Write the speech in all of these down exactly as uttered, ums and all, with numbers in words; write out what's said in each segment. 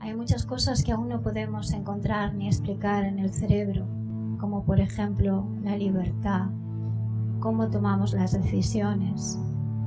Hay muchas cosas que aún no podemos encontrar ni explicar en el cerebro, como por ejemplo la libertad, cómo tomamos las decisiones,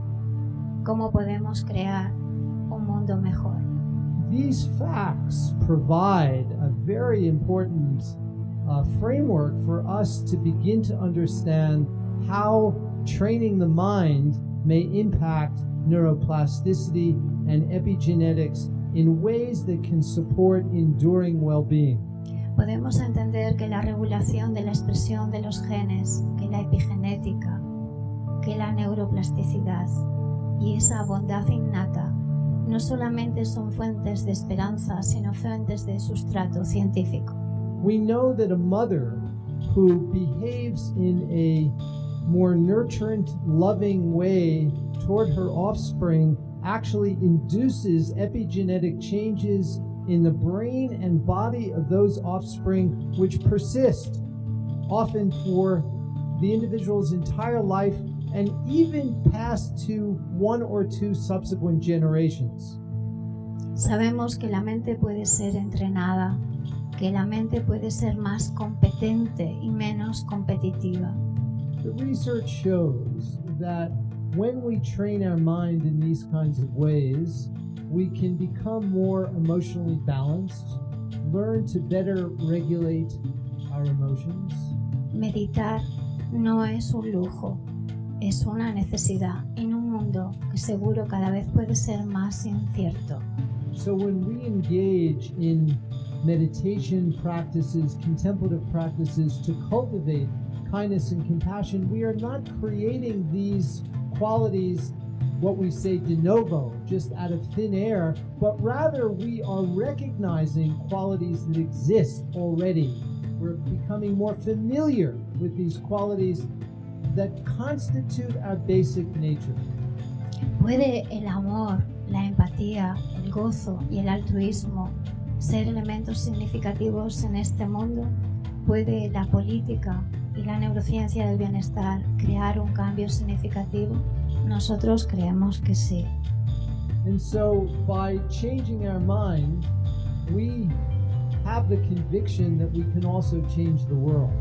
cómo podemos crear un mundo mejor. These facts provide a very important uh, framework for us to begin to understand how training the mind may impact neuroplasticity and epigenetics in ways that can support enduring well-being. Podemos entender que la regulación de la expresión de los genes, que la epigenética, que la neuroplasticidad y esa bondad innata no solamente son fuentes de esperanza, sino fuentes de sustrato científico. We know that a mother who behaves in a more nurturant, loving way toward her offspring actually induces epigenetic changes in the brain and body of those offspring which persist, often for the individual's entire life and even past to one or two subsequent generations. Sabemos que la mente puede ser entrenada, que la mente puede ser más competente y menos competitiva. The research shows that when we train our mind in these kinds of ways, we can become more emotionally balanced, learn to better regulate our emotions. Meditar no es un lujo, es una necesidad en un mundo que seguro cada vez puede ser más incierto. So when we engage in meditation practices, contemplative practices to cultivate kindness and compassion, we are not creating these qualities, what we say de novo, just out of thin air, but rather we are recognizing qualities that exist already. We're becoming more familiar with these qualities that constitute our basic nature. ¿Puede el amor, la empatía, el gozo y el altruismo ser elementos significativos en este mundo? ¿Puede la política y la neurociencia del bienestar crear un cambio significativo? Nosotros creemos que sí. And so by changing our mind, we have the conviction that we can also change the world.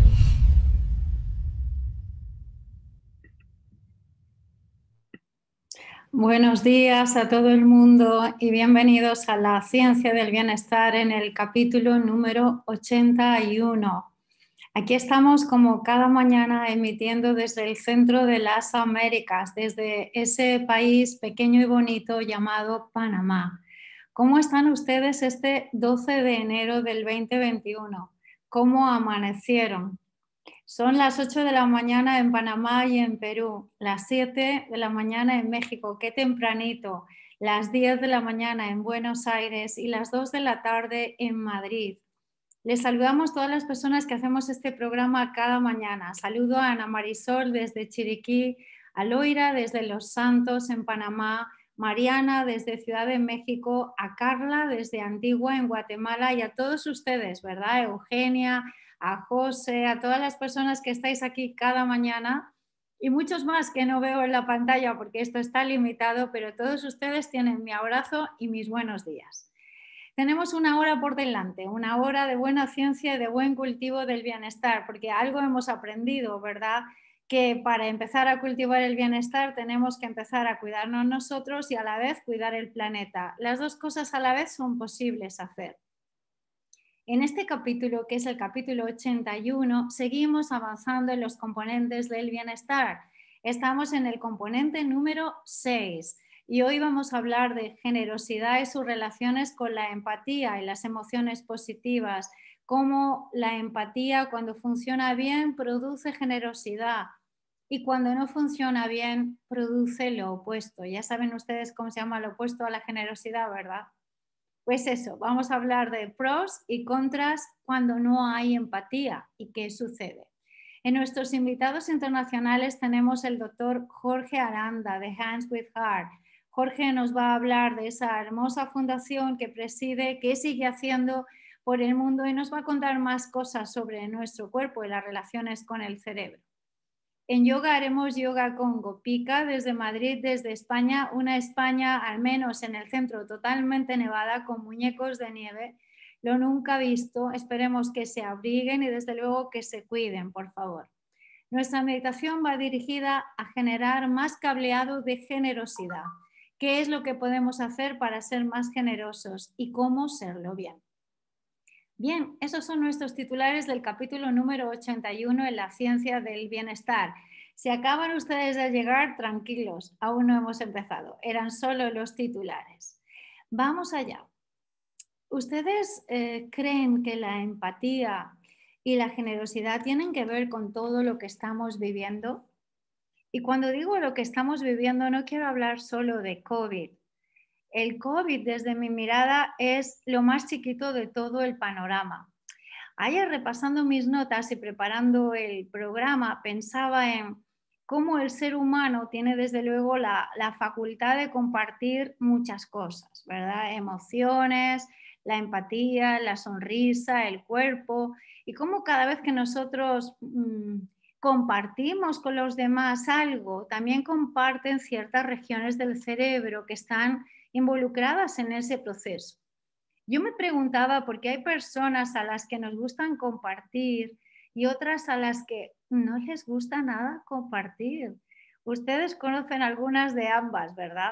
Buenos días a todo el mundo y bienvenidos a la Ciencia del Bienestar en el capítulo número ochenta y uno. Aquí estamos como cada mañana emitiendo desde el centro de las Américas, desde ese país pequeño y bonito llamado Panamá. ¿Cómo están ustedes este doce de enero del veinte veintiuno? ¿Cómo amanecieron? Son las ocho de la mañana en Panamá y en Perú, las siete de la mañana en México, qué tempranito, las diez de la mañana en Buenos Aires y las dos de la tarde en Madrid. Les saludamos todas las personas que hacemos este programa cada mañana. Saludo a Ana Marisol desde Chiriquí, a Loira desde Los Santos en Panamá, Mariana desde Ciudad de México, a Carla desde Antigua en Guatemala y a todos ustedes, ¿verdad? Eugenia, a José, a todas las personas que estáis aquí cada mañana y muchos más que no veo en la pantalla porque esto está limitado, pero todos ustedes tienen mi abrazo y mis buenos días. Tenemos una hora por delante, una hora de buena ciencia y de buen cultivo del bienestar, porque algo hemos aprendido, ¿verdad? Que para empezar a cultivar el bienestar tenemos que empezar a cuidarnos nosotros y a la vez cuidar el planeta. Las dos cosas a la vez son posibles hacer. En este capítulo, que es el capítulo ochenta y uno, seguimos avanzando en los componentes del bienestar. Estamos en el componente número seis y hoy vamos a hablar de generosidad y sus relaciones con la empatía y las emociones positivas, cómo la empatía cuando funciona bien produce generosidad y cuando no funciona bien produce lo opuesto. Ya saben ustedes cómo se llama lo opuesto a la generosidad, ¿verdad? Pues eso, vamos a hablar de pros y contras cuando no hay empatía y qué sucede. En nuestros invitados internacionales tenemos el doctor Jorge Aranda de Hands with Heart. Jorge nos va a hablar de esa hermosa fundación que preside, qué sigue haciendo por el mundo y nos va a contar más cosas sobre nuestro cuerpo y las relaciones con el cerebro. En yoga haremos yoga con Gopika desde Madrid, desde España, una España al menos en el centro totalmente nevada con muñecos de nieve. Lo nunca visto, esperemos que se abriguen y desde luego que se cuiden, por favor. Nuestra meditación va dirigida a generar más cableado de generosidad. ¿Qué es lo que podemos hacer para ser más generosos y cómo serlo bien? Bien, esos son nuestros titulares del capítulo número ochenta y uno en la ciencia del bienestar. Si acaban ustedes de llegar, tranquilos, aún no hemos empezado. Eran solo los titulares. Vamos allá. ¿Ustedes eh, creen que la empatía y la generosidad tienen que ver con todo lo que estamos viviendo? Y cuando digo lo que estamos viviendo, no quiero hablar solo de COVID. El COVID, desde mi mirada, es lo más chiquito de todo el panorama. Ayer, repasando mis notas y preparando el programa, pensaba en cómo el ser humano tiene desde luego la, la facultad de compartir muchas cosas, ¿verdad? Emociones, la empatía, la sonrisa, el cuerpo, y cómo cada vez que nosotros mmm, compartimos con los demás algo, también comparten ciertas regiones del cerebro que están involucradas en ese proceso. Yo me preguntaba por qué hay personas a las que nos gustan compartir y otras a las que no les gusta nada compartir. Ustedes conocen algunas de ambas, ¿verdad?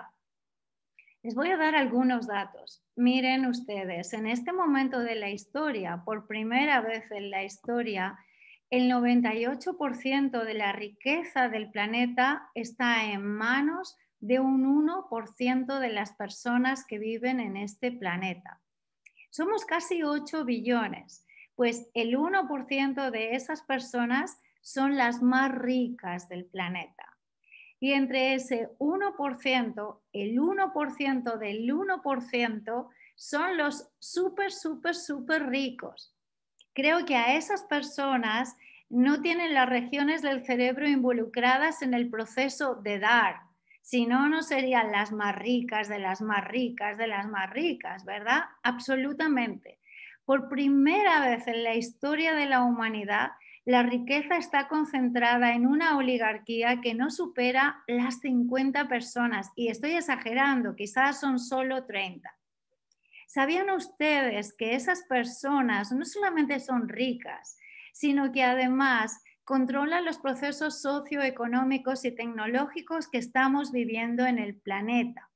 Les voy a dar algunos datos. Miren ustedes, en este momento de la historia, por primera vez en la historia, el noventa y ocho por ciento de la riqueza del planeta está en manos de un uno por ciento de las personas que viven en este planeta. Somos casi ocho billones, pues el uno por ciento de esas personas son las más ricas del planeta. Y entre ese uno por ciento, el uno por ciento del uno por ciento son los súper, súper, súper ricos. Creo que a esas personas no tienen las regiones del cerebro involucradas en el proceso de dar. Si no, no serían las más ricas de las más ricas de las más ricas, ¿verdad? Absolutamente. Por primera vez en la historia de la humanidad, la riqueza está concentrada en una oligarquía que no supera las cincuenta personas. Y estoy exagerando, quizás son solo treinta. ¿Sabían ustedes que esas personas no solamente son ricas, sino que además controlan los procesos socioeconómicos y tecnológicos que estamos viviendo en el planeta?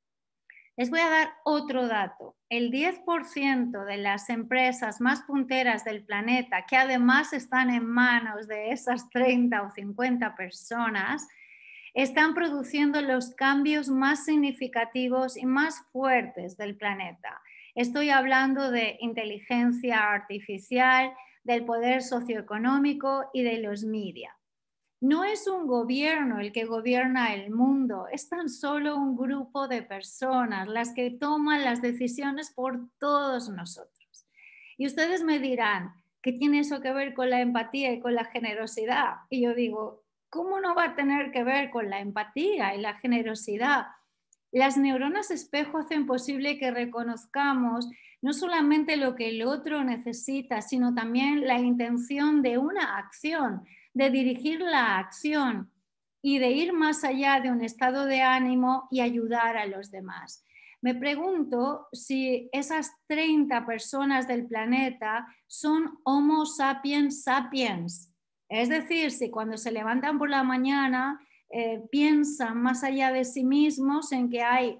Les voy a dar otro dato. El diez por ciento de las empresas más punteras del planeta, que además están en manos de esas treinta o cincuenta personas, están produciendo los cambios más significativos y más fuertes del planeta. Estoy hablando de inteligencia artificial, del poder socioeconómico y de los media. No es un gobierno el que gobierna el mundo, es tan solo un grupo de personas las que toman las decisiones por todos nosotros. Y ustedes me dirán, ¿qué tiene eso que ver con la empatía y con la generosidad? Y yo digo, ¿cómo no va a tener que ver con la empatía y la generosidad? Las neuronas espejo hacen posible que reconozcamos no solamente lo que el otro necesita, sino también la intención de una acción, de dirigir la acción y de ir más allá de un estado de ánimo y ayudar a los demás. Me pregunto si esas treinta personas del planeta son Homo sapiens sapiens. Es decir, si cuando se levantan por la mañana eh, piensan más allá de sí mismos en que hay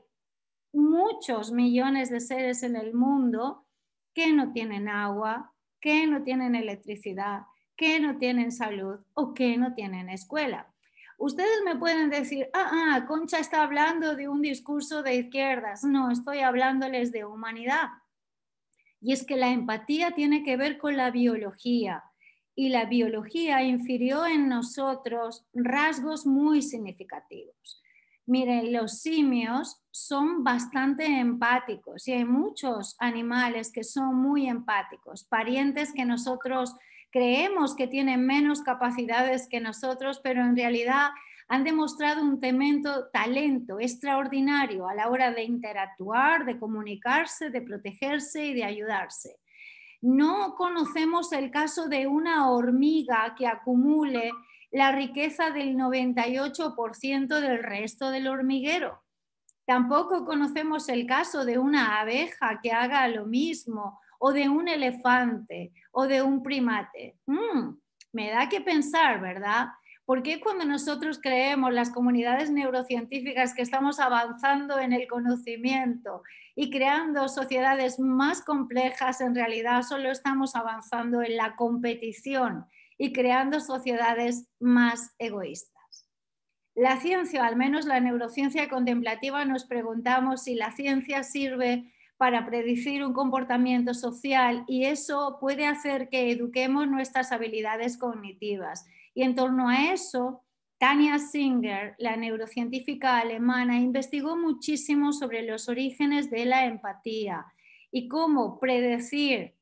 muchos millones de seres en el mundo que no tienen agua, que no tienen electricidad, que no tienen salud o que no tienen escuela. Ustedes me pueden decir, ah, ah, Concha está hablando de un discurso de izquierdas. No, estoy hablándoles de humanidad. Y es que la empatía tiene que ver con la biología. Y la biología infirió en nosotros rasgos muy significativos. Miren, los simios son bastante empáticos y hay muchos animales que son muy empáticos, parientes que nosotros creemos que tienen menos capacidades que nosotros, pero en realidad han demostrado un tremendo talento extraordinario a la hora de interactuar, de comunicarse, de protegerse y de ayudarse. No conocemos el caso de una hormiga que acumule la riqueza del noventa y ocho por ciento del resto del hormiguero. Tampoco conocemos el caso de una abeja que haga lo mismo, o de un elefante, o de un primate. Mm, me da que pensar, ¿verdad? ¿Por qué cuando nosotros creemos, las comunidades neurocientíficas, que estamos avanzando en el conocimiento y creando sociedades más complejas, en realidad solo estamos avanzando en la competición y creando sociedades más egoístas? La ciencia, al menos la neurociencia contemplativa, nos preguntamos si la ciencia sirve para predecir un comportamiento social, y eso puede hacer que eduquemos nuestras habilidades cognitivas. Y en torno a eso, Tania Singer, la neurocientífica alemana, investigó muchísimo sobre los orígenes de la empatía y cómo predecir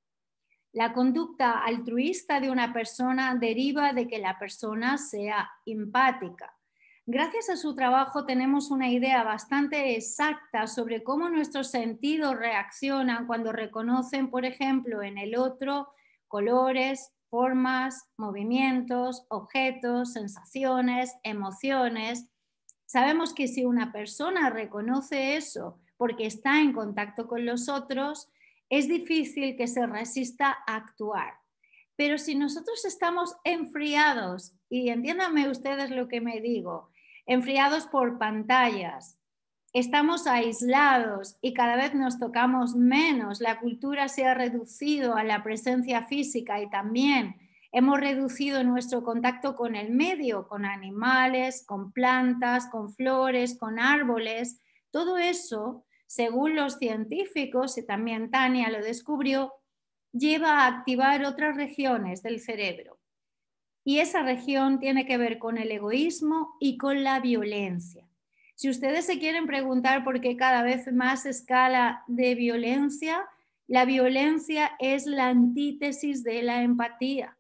la conducta altruista de una persona deriva de que la persona sea empática. Gracias a su trabajo tenemos una idea bastante exacta sobre cómo nuestros sentidos reaccionan cuando reconocen, por ejemplo, en el otro colores, formas, movimientos, objetos, sensaciones, emociones. Sabemos que si una persona reconoce eso porque está en contacto con los otros, es difícil que se resista a actuar. Pero si nosotros estamos enfriados, y entiéndanme ustedes lo que me digo, enfriados por pantallas, estamos aislados y cada vez nos tocamos menos, la cultura se ha reducido a la presencia física y también hemos reducido nuestro contacto con el medio, con animales, con plantas, con flores, con árboles. Todo eso, según los científicos, y también Tania lo descubrió, lleva a activar otras regiones del cerebro. Y esa región tiene que ver con el egoísmo y con la violencia. Si ustedes se quieren preguntar por qué cada vez más escala de violencia, la violencia es la antítesis de la empatía.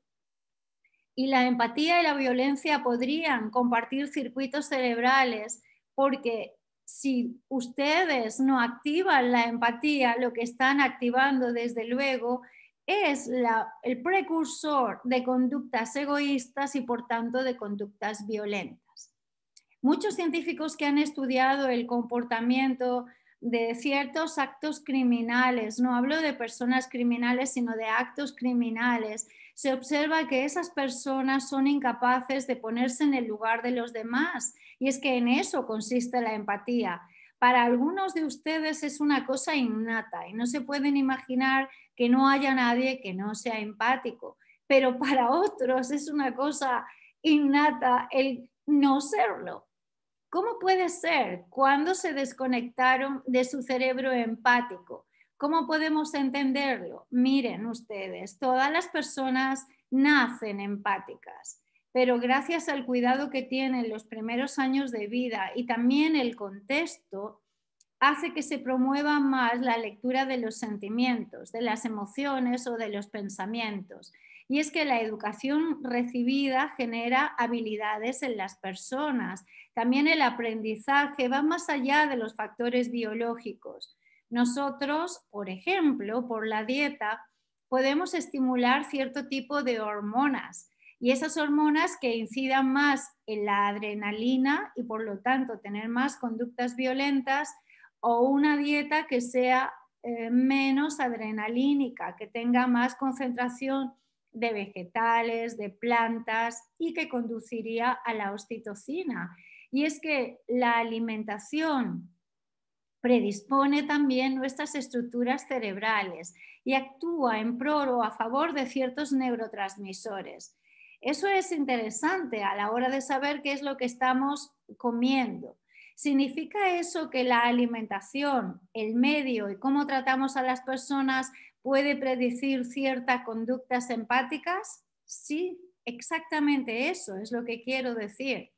Y la empatía y la violencia podrían compartir circuitos cerebrales, porque si ustedes no activan la empatía, lo que están activando desde luego es la, el precursor de conductas egoístas y por tanto de conductas violentas. Muchos científicos que han estudiado el comportamiento de ciertos actos criminales, no hablo de personas criminales, sino de actos criminales, se observa que esas personas son incapaces de ponerse en el lugar de los demás, y es que en eso consiste la empatía. Para algunos de ustedes es una cosa innata y no se pueden imaginar que no haya nadie que no sea empático, pero para otros es una cosa innata el no serlo. ¿Cómo puede ser? ¿Cuándo se desconectaron de su cerebro empático? ¿Cómo podemos entenderlo? Miren ustedes, todas las personas nacen empáticas, pero gracias al cuidado que tienen los primeros años de vida y también el contexto, hace que se promueva más la lectura de los sentimientos, de las emociones o de los pensamientos. Y es que la educación recibida genera habilidades en las personas. También el aprendizaje va más allá de los factores biológicos. Nosotros, por ejemplo, por la dieta, podemos estimular cierto tipo de hormonas, y esas hormonas que incidan más en la adrenalina y por lo tanto tener más conductas violentas, o una dieta que sea eh, menos adrenalínica, que tenga más concentración de vegetales, de plantas, y que conduciría a la oxitocina. Y es que la alimentación predispone también nuestras estructuras cerebrales y actúa en pro o a favor de ciertos neurotransmisores. Eso es interesante a la hora de saber qué es lo que estamos comiendo. ¿Significa eso que la alimentación, el medio y cómo tratamos a las personas puede predecir ciertas conductas empáticas? Sí, exactamente eso es lo que quiero decir.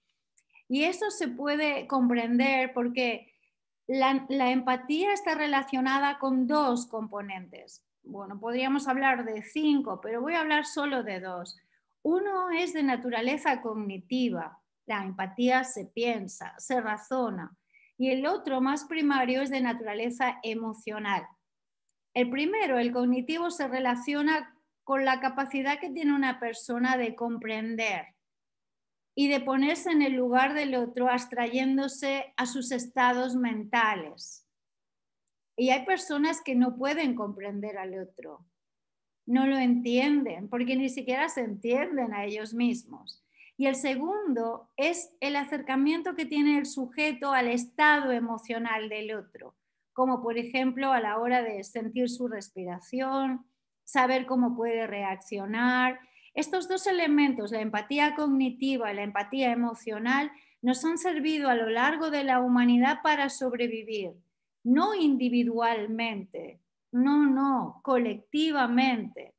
Y eso se puede comprender porque la, la empatía está relacionada con dos componentes. Bueno, podríamos hablar de cinco, pero voy a hablar solo de dos. Uno es de naturaleza cognitiva. La empatía se piensa, se razona. Y el otro, más primario, es de naturaleza emocional. El primero, el cognitivo, se relaciona con la capacidad que tiene una persona de comprender, y de ponerse en el lugar del otro, abstrayéndose a sus estados mentales. Y hay personas que no pueden comprender al otro, no lo entienden, porque ni siquiera se entienden a ellos mismos. Y el segundo es el acercamiento que tiene el sujeto al estado emocional del otro, como por ejemplo a la hora de sentir su respiración, saber cómo puede reaccionar. Estos dos elementos, la empatía cognitiva y la empatía emocional, nos han servido a lo largo de la humanidad para sobrevivir, no individualmente, no, no, colectivamente.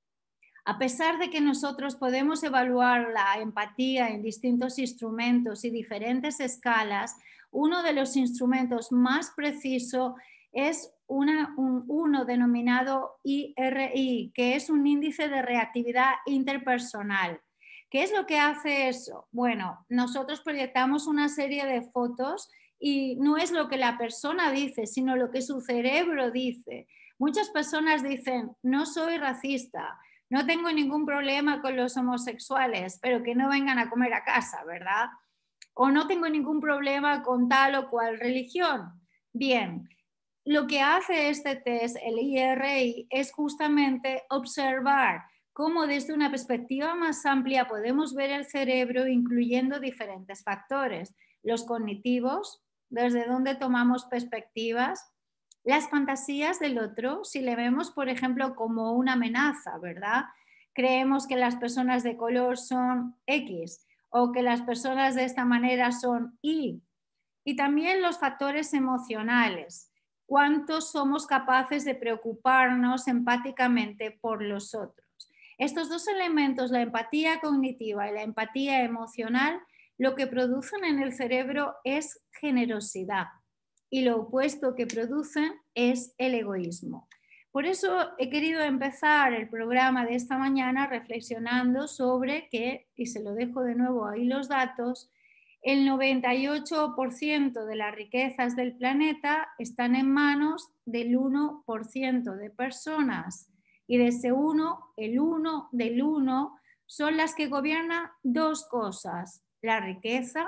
A pesar de que nosotros podemos evaluar la empatía en distintos instrumentos y diferentes escalas, uno de los instrumentos más precisos es una, un, uno denominado I R I, que es un índice de reactividad interpersonal. ¿Qué es lo que hace eso? Bueno, nosotros proyectamos una serie de fotos y no es lo que la persona dice, sino lo que su cerebro dice. Muchas personas dicen, no soy racista, no tengo ningún problema con los homosexuales, pero que no vengan a comer a casa, ¿verdad? O no tengo ningún problema con tal o cual religión. Bien, lo que hace este test, el I R I, es justamente observar cómo desde una perspectiva más amplia podemos ver el cerebro incluyendo diferentes factores. Los cognitivos, desde donde tomamos perspectivas, las fantasías del otro, si le vemos, por ejemplo, como una amenaza, ¿verdad? Creemos que las personas de color son X o que las personas de esta manera son Y. Y también los factores emocionales. ¿Cuánto somos capaces de preocuparnos empáticamente por los otros? Estos dos elementos, la empatía cognitiva y la empatía emocional, lo que producen en el cerebro es generosidad. Y lo opuesto que producen es el egoísmo. Por eso he querido empezar el programa de esta mañana reflexionando sobre que, y se lo dejo de nuevo ahí los datos, el noventa y ocho por ciento de las riquezas del planeta están en manos del uno por ciento de personas. Y de ese uno, el uno del uno, son las que gobiernan dos cosas, la riqueza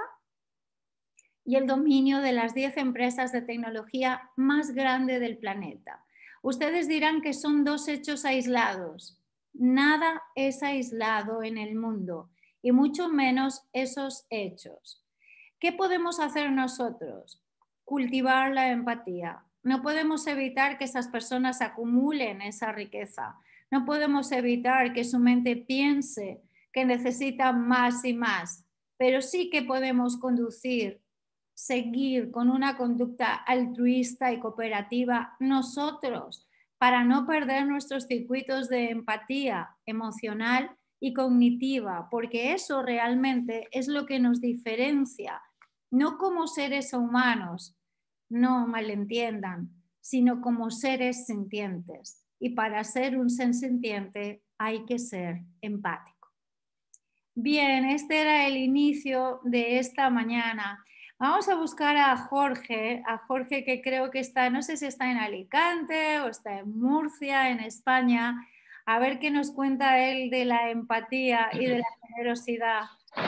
y el dominio de las diez empresas de tecnología más grandes del planeta. Ustedes dirán que son dos hechos aislados. Nada es aislado en el mundo y mucho menos esos hechos. ¿Qué podemos hacer nosotros? Cultivar la empatía. No podemos evitar que esas personas acumulen esa riqueza. No podemos evitar que su mente piense que necesita más y más, pero sí que podemos conducir seguir con una conducta altruista y cooperativa nosotros para no perder nuestros circuitos de empatía emocional y cognitiva, porque eso realmente es lo que nos diferencia, no como seres humanos, no malentiendan, sino como seres sintientes. Y para ser un ser sintiente hay que ser empático. Bien, este era el inicio de esta mañana. Vamos a buscar a Jorge, a Jorge que creo que está, no sé si está en Alicante o está en Murcia, en España, a ver qué nos cuenta él de la empatía y de la generosidad.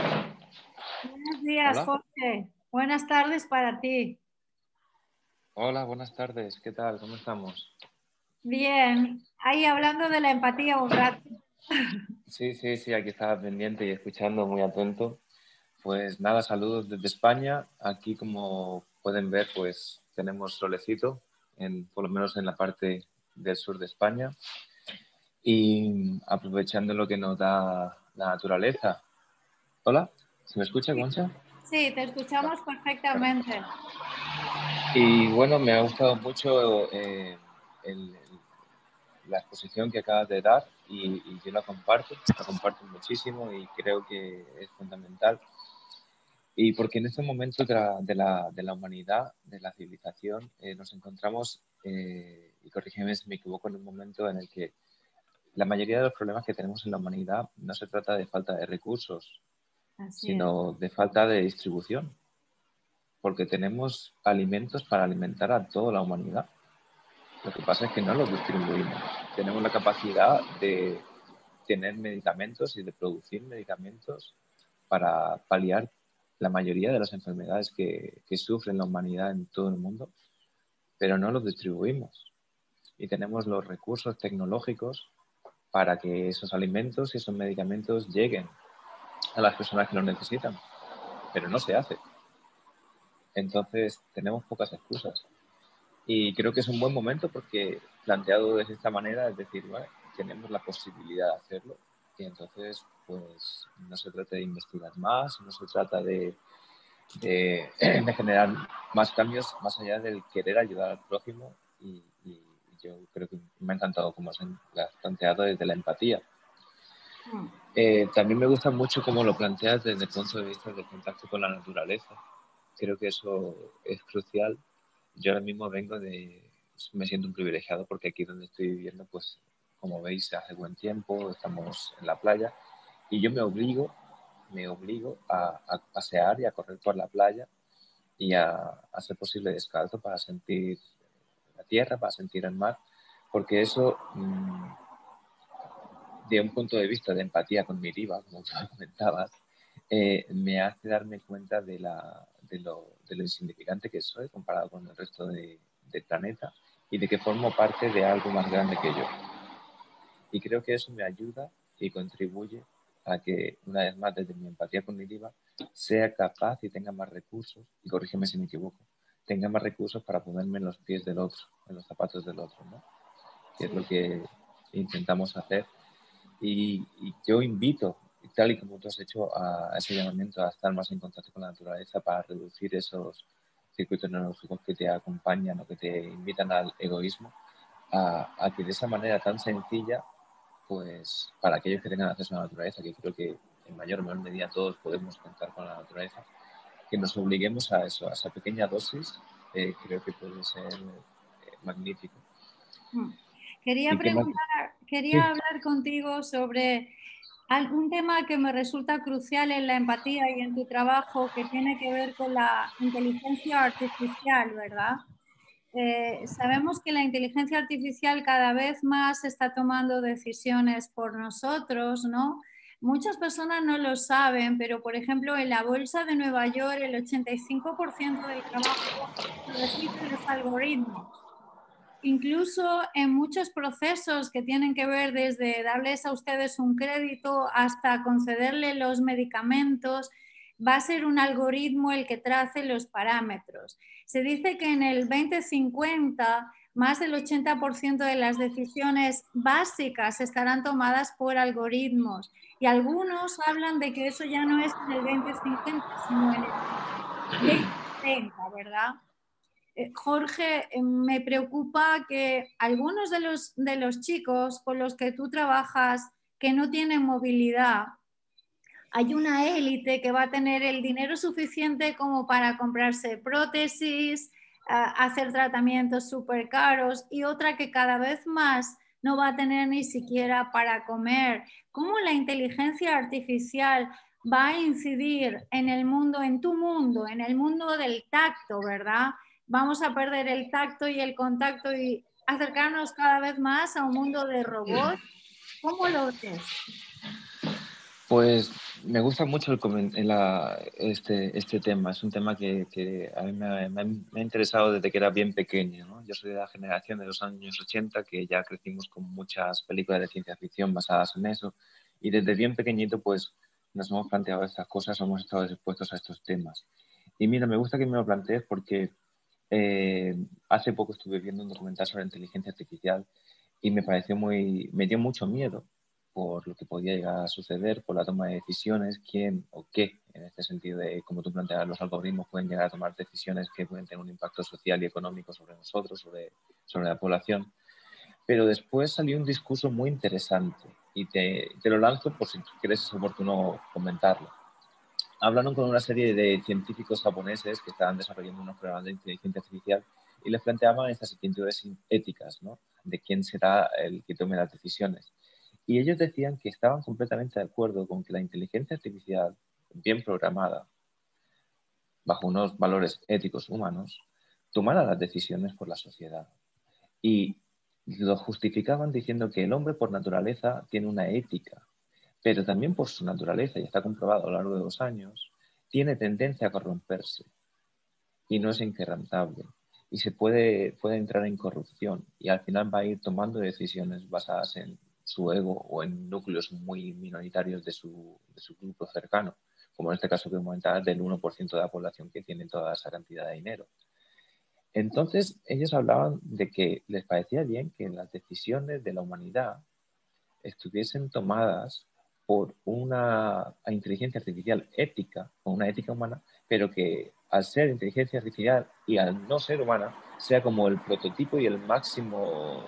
Buenos días, Hola. Jorge. Buenas tardes para ti. Hola, buenas tardes. ¿Qué tal? ¿Cómo estamos? Bien, ahí hablando de la empatía un rato. Sí, sí, sí, aquí estaba pendiente y escuchando, muy atento. Pues nada, saludos desde España. Aquí, como pueden ver, pues tenemos solecito, en, por lo menos en la parte del sur de España. Y aprovechando lo que nos da la naturaleza. Hola, ¿se me escucha, Concha? Sí, te escuchamos perfectamente. Y bueno, me ha gustado mucho eh, el, el, la exposición que acabas de dar y, y yo la comparto, la comparto muchísimo y creo que es fundamental. Y porque en este momento de la, de la, de la humanidad, de la civilización, eh, nos encontramos, eh, y corrígeme si me equivoco, en un momento en el que la mayoría de los problemas que tenemos en la humanidad no se trata de falta de recursos, Así sino es. de falta de distribución, porque tenemos alimentos para alimentar a toda la humanidad. Lo que pasa es que no los distribuimos. Tenemos la capacidad de tener medicamentos y de producir medicamentos para paliar la mayoría de las enfermedades que, que sufre la humanidad en todo el mundo, pero no los distribuimos. Y tenemos los recursos tecnológicos para que esos alimentos y esos medicamentos lleguen a las personas que los necesitan, pero no se hace. Entonces tenemos pocas excusas. Y creo que es un buen momento porque planteado de esta manera, es decir, bueno, tenemos la posibilidad de hacerlo y entonces pues no se trata de investigar más, no se trata de, de, de generar más cambios más allá del querer ayudar al prójimo y, y yo creo que me ha encantado como se ha planteado desde la empatía. Mm. Eh, también me gusta mucho cómo lo planteas desde el punto de vista del contacto con la naturaleza. Creo que eso es crucial. Yo ahora mismo vengo de... Me siento un privilegiado porque aquí donde estoy viviendo, pues como veis, hace buen tiempo, estamos en la playa y yo me obligo, me obligo a, a pasear y a correr por la playa y a, a ser posible descalzo para sentir la tierra, para sentir el mar, porque eso, mmm, de un punto de vista de empatía con mi diva, como tú comentabas, eh, me hace darme cuenta de, la, de, lo, de lo insignificante que soy comparado con el resto de, del planeta y de que formo parte de algo más grande que yo. Y creo que eso me ayuda y contribuye a que, una vez más, desde mi empatía cognitiva, sea capaz y tenga más recursos, y corrígeme si me equivoco, tenga más recursos para ponerme en los pies del otro, en los zapatos del otro, ¿no? Que es lo que intentamos hacer. Y, y yo invito, tal y como tú has hecho, a, a ese llamamiento a estar más en contacto con la naturaleza para reducir esos circuitos neurológicos que te acompañan o que te invitan al egoísmo, a, a que de esa manera tan sencilla, pues para aquellos que tengan acceso a la naturaleza, que creo que en mayor o menor medida todos podemos contar con la naturaleza, que nos obliguemos a eso, a esa pequeña dosis, eh, creo que puede ser eh, magnífico. Quería preguntar, quería hablar contigo sobre un tema que me resulta crucial en la empatía y en tu trabajo, que tiene que ver con la inteligencia artificial, ¿verdad? Eh, sabemos que la inteligencia artificial cada vez más está tomando decisiones por nosotros, ¿no? Muchas personas no lo saben, pero por ejemplo en la bolsa de Nueva York el ochenta y cinco por ciento del trabajo lo deciden los algoritmos. Incluso en muchos procesos que tienen que ver desde darles a ustedes un crédito hasta concederles los medicamentos, va a ser un algoritmo el que trace los parámetros. Se dice que en el veinte cincuenta más del ochenta por ciento de las decisiones básicas estarán tomadas por algoritmos y algunos hablan de que eso ya no es en el veinte cincuenta, sino en el veinte treinta, ¿verdad? Jorge, me preocupa que algunos de los, de los chicos con los que tú trabajas que no tienen movilidad, hay una élite que va a tener el dinero suficiente como para comprarse prótesis, hacer tratamientos súper caros y otra que cada vez más no va a tener ni siquiera para comer. ¿Cómo la inteligencia artificial va a incidir en el mundo, en tu mundo, en el mundo del tacto, ¿verdad? Vamos a perder el tacto y el contacto y acercarnos cada vez más a un mundo de robots. ¿Cómo lo ves? Pues me gusta mucho el, la, este, este tema. Es un tema que, que a mí me, me, me ha interesado desde que era bien pequeño, ¿no? Yo soy de la generación de los años ochenta, que ya crecimos con muchas películas de ciencia ficción basadas en eso. Y desde bien pequeñito, pues, nos hemos planteado estas cosas, hemos estado expuestos a estos temas. Y mira, me gusta que me lo plantees porque eh, hace poco estuve viendo un documental sobre inteligencia artificial y me pareció muy, me dio mucho miedo por lo que podía llegar a suceder, por la toma de decisiones, quién o qué, en este sentido de, como tú planteas, los algoritmos pueden llegar a tomar decisiones que pueden tener un impacto social y económico sobre nosotros, sobre, sobre la población. Pero después salió un discurso muy interesante y te, te lo lanzo por si crees es oportuno comentarlo. Hablaron con una serie de científicos japoneses que estaban desarrollando unos programas de inteligencia artificial y les planteaban estas inquietudes éticas, ¿no? De quién será el que tome las decisiones. Y ellos decían que estaban completamente de acuerdo con que la inteligencia artificial, bien programada, bajo unos valores éticos humanos, tomara las decisiones por la sociedad. Y lo justificaban diciendo que el hombre por naturaleza tiene una ética, pero también por su naturaleza, y está comprobado a lo largo de los años, tiene tendencia a corromperse y no es inquebrantable. Y se puede, puede entrar en corrupción y al final va a ir tomando decisiones basadas en su ego o en núcleos muy minoritarios de su, de su grupo cercano, como en este caso que comentaba del uno por ciento de la población que tiene toda esa cantidad de dinero. Entonces ellos hablaban de que les parecía bien que las decisiones de la humanidad estuviesen tomadas por una inteligencia artificial ética o una ética humana, pero que al ser inteligencia artificial y al no ser humana, sea como el prototipo y el máximo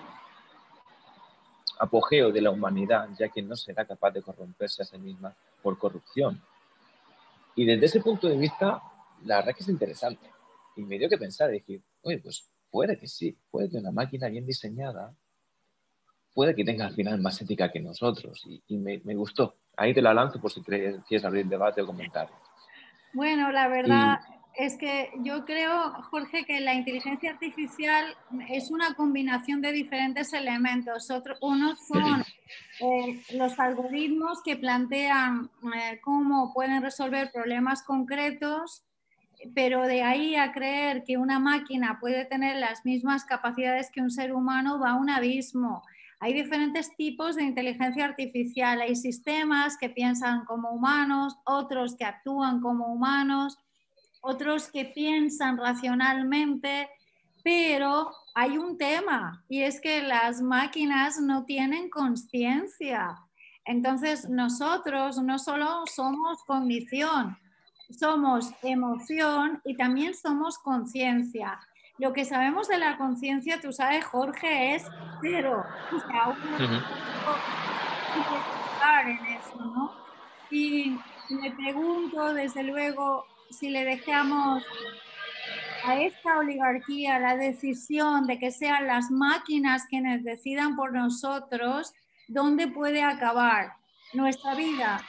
apogeo de la humanidad, ya que no será capaz de corromperse a sí misma por corrupción. Y desde ese punto de vista, la verdad que es interesante. Y me dio que pensar y decir, oye, pues puede que sí, puede que una máquina bien diseñada puede que tenga al final más ética que nosotros. Y, y me, me gustó. Ahí te la lanzo por si crees, quieres abrir debate o comentario. Bueno, la verdad Y, es que yo creo, Jorge, que la inteligencia artificial es una combinación de diferentes elementos. Otro, unos son eh, los algoritmos que plantean eh, cómo pueden resolver problemas concretos, pero de ahí a creer que una máquina puede tener las mismas capacidades que un ser humano va a un abismo. Hay diferentes tipos de inteligencia artificial. Hay sistemas que piensan como humanos, otros que actúan como humanos, otros que piensan racionalmente, pero hay un tema y es que las máquinas no tienen conciencia. Entonces nosotros no solo somos cognición, somos emoción y también somos conciencia. Lo que sabemos de la conciencia, tú sabes, Jorge, es cero. O sea, aún no pensar en eso, ¿no? Y me pregunto, desde luego, si le dejamos a esta oligarquía la decisión de que sean las máquinas quienes decidan por nosotros, ¿dónde puede acabar nuestra vida?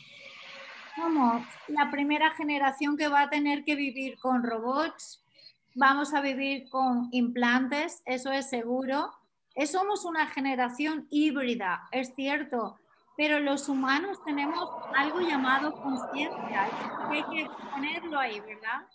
Somos la primera generación que va a tener que vivir con robots, vamos a vivir con implantes, eso es seguro. Somos una generación híbrida, es cierto, pero los humanos tenemos algo llamado conciencia, hay que ponerlo ahí, ¿verdad?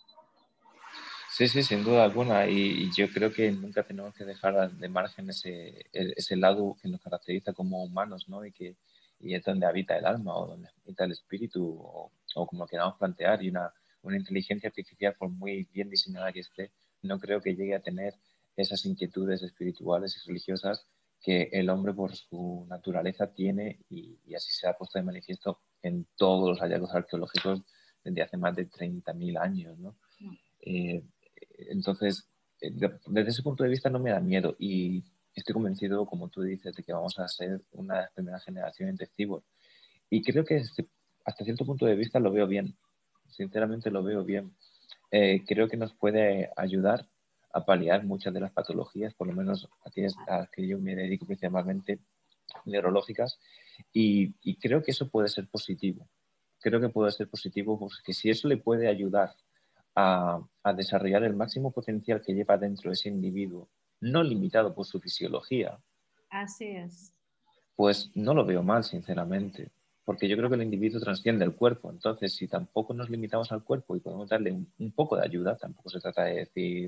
sí, sí, sin duda alguna. Y, y yo creo que nunca tenemos que dejar de margen ese, ese lado que nos caracteriza como humanos, ¿no? Y que y es donde habita el alma o donde habita el espíritu o, o como queramos plantear. Y una, una inteligencia artificial, por muy bien diseñada que esté, no creo que llegue a tener esas inquietudes espirituales y religiosas que el hombre por su naturaleza tiene y, y así se ha puesto de manifiesto en todos los hallazgos arqueológicos desde hace más de treinta mil años, ¿no? Eh, entonces, desde ese punto de vista no me da miedo y estoy convencido, como tú dices, de que vamos a ser una de las primeras generaciones de cyborg. Y creo que hasta cierto punto de vista lo veo bien. Sinceramente lo veo bien. Eh, creo que nos puede ayudar a paliar muchas de las patologías, por lo menos aquellas a las que yo me dedico principalmente, neurológicas, y, y creo que eso puede ser positivo. Creo que puede ser positivo porque si eso le puede ayudar a, a desarrollar el máximo potencial que lleva dentro ese individuo, no limitado por su fisiología, así es. Pues no lo veo mal, sinceramente, porque yo creo que el individuo trasciende el cuerpo. Entonces, si tampoco nos limitamos al cuerpo y podemos darle un, un poco de ayuda, tampoco se trata de decir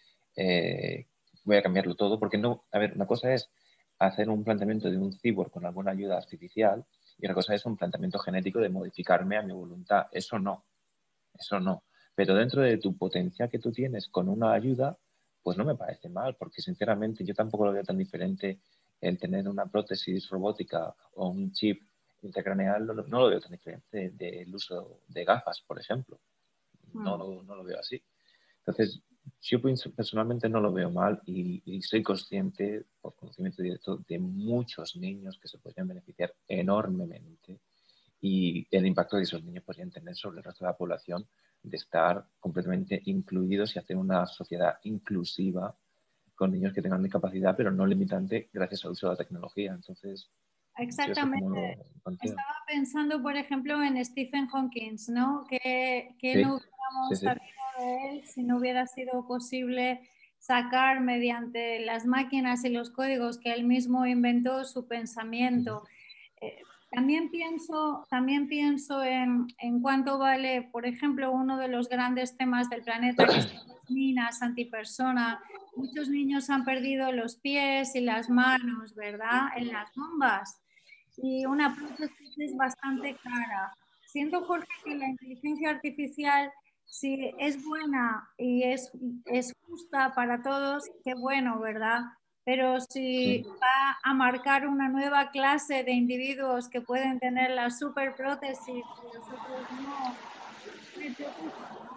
eh, voy a cambiarlo todo, porque no, a ver, una cosa es hacer un planteamiento de un cyborg con alguna ayuda artificial y otra cosa es un planteamiento genético de modificarme a mi voluntad. Eso no, eso no. Pero dentro de tu potencial que tú tienes con una ayuda, pues no me parece mal, porque sinceramente yo tampoco lo veo tan diferente el tener una prótesis robótica o un chip intracraneal, no, no lo veo tan diferente del uso de gafas, por ejemplo. No, no, no lo veo así. Entonces, yo personalmente no lo veo mal y, y soy consciente, por conocimiento directo, de muchos niños que se podrían beneficiar enormemente y el impacto que esos niños podrían tener sobre el resto de la población de estar completamente incluidos y hacer una sociedad inclusiva con niños que tengan discapacidad, pero no limitante gracias al uso de la tecnología. Entonces, exactamente. Lo Estaba pensando, por ejemplo, en Stephen Hawking, ¿no? Que, que sí, no hubiéramos sí, sí. sabido de él si no hubiera sido posible sacar mediante las máquinas y los códigos que él mismo inventó su pensamiento. Eh, También pienso, también pienso en, en cuánto vale, por ejemplo, uno de los grandes temas del planeta, que son las minas antipersona. Muchos niños han perdido los pies y las manos, ¿verdad?, en las bombas. Y una prótesis es bastante cara. Siento, Jorge, que la inteligencia artificial, si es buena y es, es justa para todos, qué bueno, ¿verdad? Pero si Sí. va a marcar una nueva clase de individuos que pueden tener la superprótesis y los otros no, me preocupa, ¿no?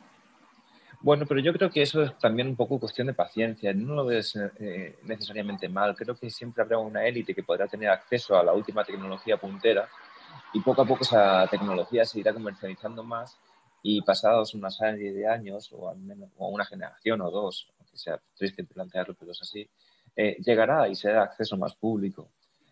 Bueno, pero yo creo que eso es también un poco cuestión de paciencia. No lo ves eh, necesariamente mal. Creo que siempre habrá una élite que podrá tener acceso a la última tecnología puntera y poco a poco esa tecnología se irá comercializando más y pasados una serie de años o al menos o una generación o dos, aunque sea triste plantearlo, pero es así, eh, llegará y será acceso más público.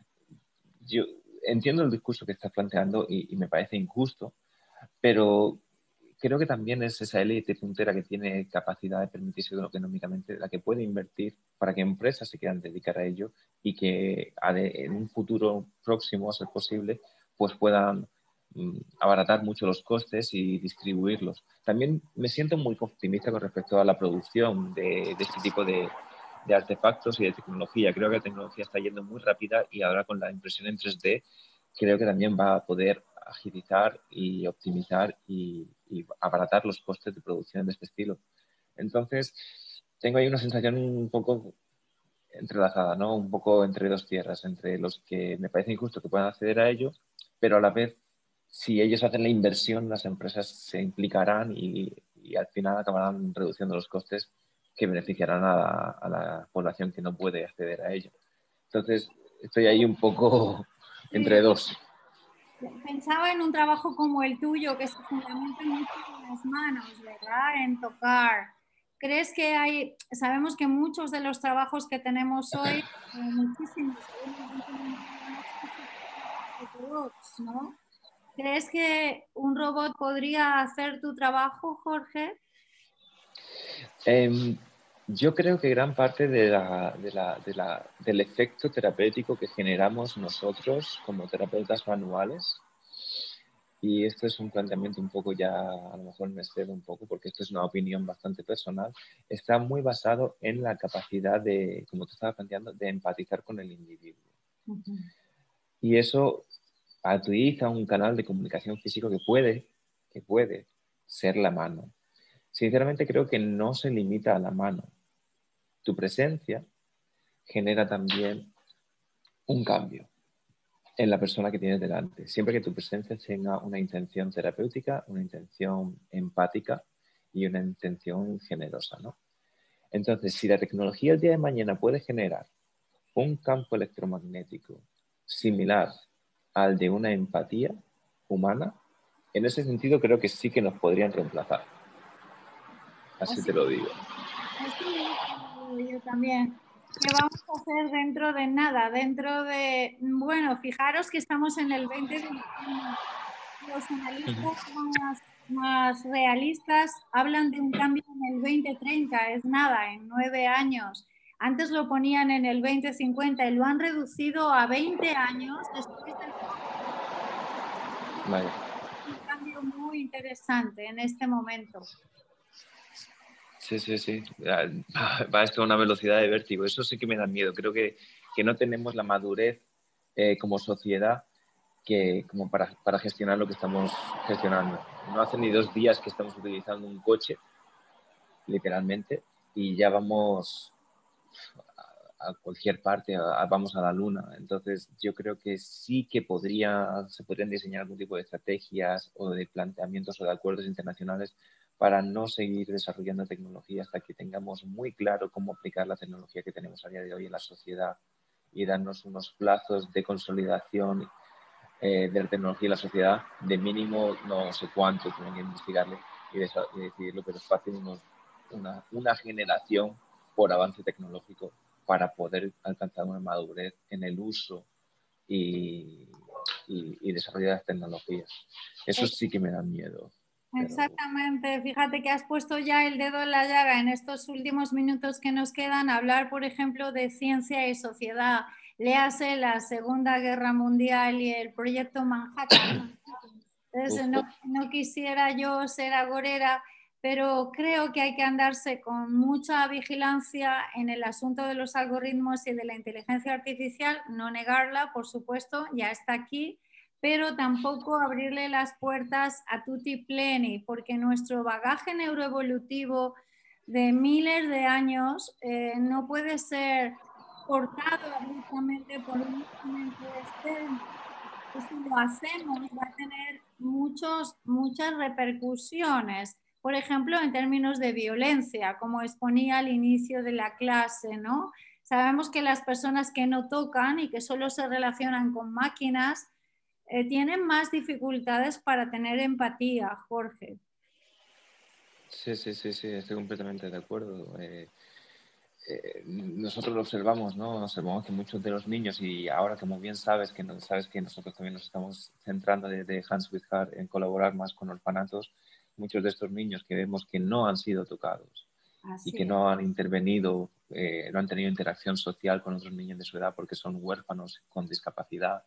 Yo entiendo el discurso que estás planteando y, y me parece injusto, pero creo que también es esa élite puntera que tiene capacidad de permitirse económicamente la que puede invertir para que empresas se quieran dedicar a ello y que en un futuro próximo, a ser posible, pues puedan mm, abaratar mucho los costes y distribuirlos. También me siento muy optimista con respecto a la producción de, de este tipo de, de artefactos y de tecnología. Creo que la tecnología está yendo muy rápida y ahora con la impresión en tres D creo que también va a poder agilizar y optimizar y, y abaratar los costes de producción de este estilo. Entonces, tengo ahí una sensación un poco entrelazada, ¿no? Un poco entre dos tierras, entre los que me parece injusto que puedan acceder a ello, pero a la vez, si ellos hacen la inversión, las empresas se implicarán y, y al final acabarán reduciendo los costes que beneficiarán a la, a la población que no puede acceder a ello. Entonces, estoy ahí un poco entre dos. Pensaba en un trabajo como el tuyo, que se fundamenta mucho en las manos, ¿verdad?, en tocar. ¿Crees que hay, sabemos que muchos de los trabajos que tenemos hoy, eh, muchísimos, seguramente no son robots, ¿no? ¿Crees que un robot podría hacer tu trabajo, Jorge? Eh, yo creo que gran parte de la, de la, de la, del efecto terapéutico que generamos nosotros como terapeutas manuales, y esto es un planteamiento un poco ya, a lo mejor me excedo un poco porque esto es una opinión bastante personal, está muy basado en la capacidad de, como tú estabas planteando, de empatizar con el individuo. Uh-huh. Y eso utiliza un canal de comunicación físico que puede, que puede ser la mano. Sinceramente creo que no se limita a la mano. Tu presencia genera también un cambio en la persona que tienes delante. Siempre que tu presencia tenga una intención terapéutica, una intención empática y una intención generosa, ¿no? Entonces, si la tecnología el día de mañana puede generar un campo electromagnético similar al de una empatía humana, en ese sentido creo que sí que nos podrían reemplazar. Así Así, te lo digo. así yo también. ¿Qué vamos a hacer dentro de nada? Dentro de, bueno, fijaros que estamos en el veinte veintiuno. Los analistas más, más realistas hablan de un cambio en el veinte treinta, es nada, en nueve años. Antes lo ponían en el veinte cincuenta y lo han reducido a veinte años después del COVID. Vale. Un cambio muy interesante en este momento. Sí, sí, sí. Va esto a una velocidad de vértigo. Eso sí que me da miedo. Creo que, que no tenemos la madurez eh, como sociedad que, como para, para gestionar lo que estamos gestionando. No hace ni dos días que estamos utilizando un coche, literalmente, y ya vamos a, a cualquier parte, a, a, vamos a la luna. Entonces, yo creo que sí que podría, se podrían diseñar algún tipo de estrategias o de planteamientos o de acuerdos internacionales para no seguir desarrollando tecnología hasta que tengamos muy claro cómo aplicar la tecnología que tenemos a día de hoy en la sociedad y darnos unos plazos de consolidación eh, de la tecnología en la sociedad de mínimo no sé cuánto, tienen que investigarlo y, de, y decidirlo, pero es fácil unos, una, una generación por avance tecnológico para poder alcanzar una madurez en el uso y, y, y desarrollo de las tecnologías. Eso sí que me da miedo. Exactamente, fíjate que has puesto ya el dedo en la llaga en estos últimos minutos que nos quedan a hablar, por ejemplo, de ciencia y sociedad. léase la Segunda Guerra Mundial y el Proyecto Manhattan. Entonces, no, no quisiera yo ser agorera, pero creo que hay que andarse con mucha vigilancia en el asunto de los algoritmos y de la inteligencia artificial, no negarla, por supuesto, ya está aquí, pero tampoco abrirle las puertas a tutti pleni, porque nuestro bagaje neuroevolutivo de miles de años eh, no puede ser cortado abruptamente por un instrumento externo. Y si lo hacemos va a tener muchos, muchas repercusiones, por ejemplo, en términos de violencia, como exponía al inicio de la clase, ¿no? Sabemos que las personas que no tocan y que solo se relacionan con máquinas eh, tienen más dificultades para tener empatía, Jorge. Sí, sí, sí, sí, estoy completamente de acuerdo. Eh, eh, nosotros lo observamos, ¿no? Observamos que muchos de los niños, y ahora como bien sabes que, no, sabes que nosotros también nos estamos centrando desde Hands with Heart en colaborar más con orfanatos, muchos de estos niños que vemos que no han sido tocados Así y que es. no han intervenido, eh, no han tenido interacción social con otros niños de su edad porque son huérfanos con discapacidad,